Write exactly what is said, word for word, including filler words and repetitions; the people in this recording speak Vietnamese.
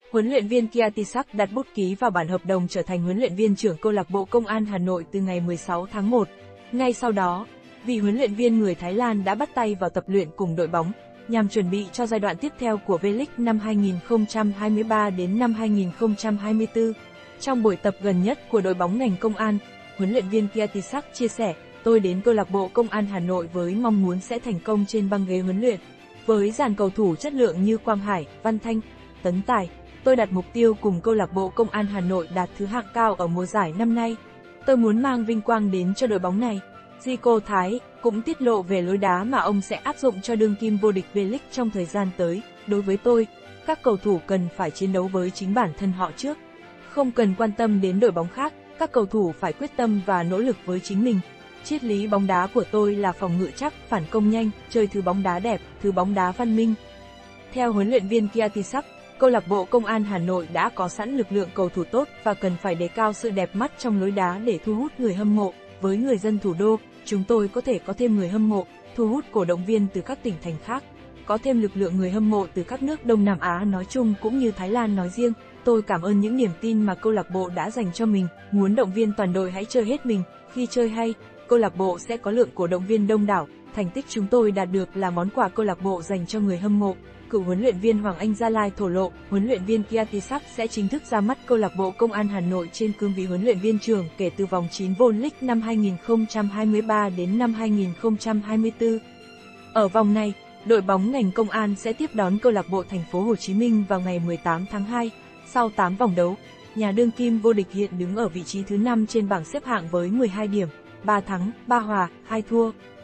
Huấn luyện viên Kiatisak đặt bút ký vào bản hợp đồng trở thành huấn luyện viên trưởng câu lạc bộ Công an Hà Nội từ ngày mười sáu tháng một. Ngay sau đó, vị huấn luyện viên người Thái Lan đã bắt tay vào tập luyện cùng đội bóng, nhằm chuẩn bị cho giai đoạn tiếp theo của V-League năm hai nghìn không trăm hai mươi ba đến năm hai nghìn không trăm hai mươi tư. Trong buổi tập gần nhất của đội bóng ngành công an, huấn luyện viên Kiatisak chia sẻ, tôi đến câu lạc bộ Công an Hà Nội với mong muốn sẽ thành công trên băng ghế huấn luyện. Với dàn cầu thủ chất lượng như Quang Hải, Văn Thanh, Tấn Tài, tôi đặt mục tiêu cùng câu lạc bộ Công an Hà Nội đạt thứ hạng cao ở mùa giải năm nay. Tôi muốn mang vinh quang đến cho đội bóng này. Zico Thái cũng tiết lộ về lối đá mà ông sẽ áp dụng cho đương kim vô địch V-League trong thời gian tới. Đối với tôi, các cầu thủ cần phải chiến đấu với chính bản thân họ trước. Không cần quan tâm đến đội bóng khác, các cầu thủ phải quyết tâm và nỗ lực với chính mình. Triết lý bóng đá của tôi là phòng ngự chắc, phản công nhanh, chơi thứ bóng đá đẹp, thứ bóng đá văn minh. Theo huấn luyện viên Kiatisak, câu lạc bộ Công an Hà Nội đã có sẵn lực lượng cầu thủ tốt và cần phải đề cao sự đẹp mắt trong lối đá để thu hút người hâm mộ. Với người dân thủ đô, chúng tôi có thể có thêm người hâm mộ, thu hút cổ động viên từ các tỉnh thành khác, có thêm lực lượng người hâm mộ từ các nước Đông Nam Á nói chung cũng như Thái Lan nói riêng. Tôi cảm ơn những niềm tin mà câu lạc bộ đã dành cho mình, muốn động viên toàn đội hãy chơi hết mình, khi chơi hay, câu lạc bộ sẽ có lượng cổ động viên đông đảo, thành tích chúng tôi đạt được là món quà câu lạc bộ dành cho người hâm mộ. Cựu huấn luyện viên Hoàng Anh Gia Lai thổ lộ, huấn luyện viên Kiatisak sẽ chính thức ra mắt câu lạc bộ Công an Hà Nội trên cương vị huấn luyện viên trưởng kể từ vòng chín V-League năm hai nghìn không trăm hai mươi ba đến năm hai nghìn không trăm hai mươi tư. Ở vòng này, đội bóng ngành công an sẽ tiếp đón câu lạc bộ Thành phố Hồ Chí Minh vào ngày mười tám tháng hai. Sau tám vòng đấu, nhà đương kim vô địch hiện đứng ở vị trí thứ năm trên bảng xếp hạng với mười hai điểm, ba thắng, ba hòa, hai thua.